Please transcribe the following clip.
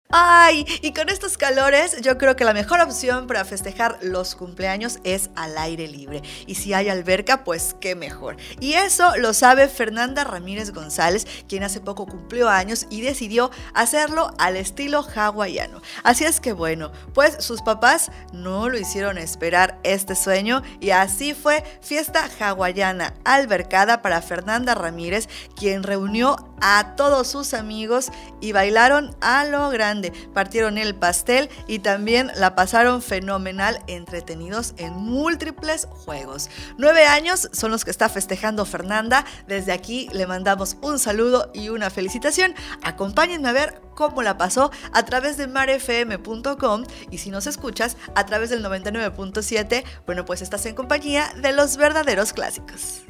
Ay, y con estos calores yo creo que la mejor opción para festejar los cumpleaños es al aire libre. Y si hay alberca, pues qué mejor. Y eso lo sabe Fernanda Ramírez González, quien hace poco cumplió años y decidió hacerlo al estilo hawaiano. Así es que bueno, pues sus papás no lo hicieron esperar este sueño y así fue fiesta hawaiana albercada para Fernanda Ramírez, quien reunió a todos sus amigos y bailaron a lo grande, partieron el pastel y también la pasaron fenomenal, entretenidos en múltiples juegos. 9 años son los que está festejando Fernanda. Desde aquí le mandamos un saludo y una felicitación. Acompáñenme a ver cómo la pasó a través de marfm.com, y si nos escuchas a través del 99.7, bueno, pues estás en compañía de los verdaderos clásicos.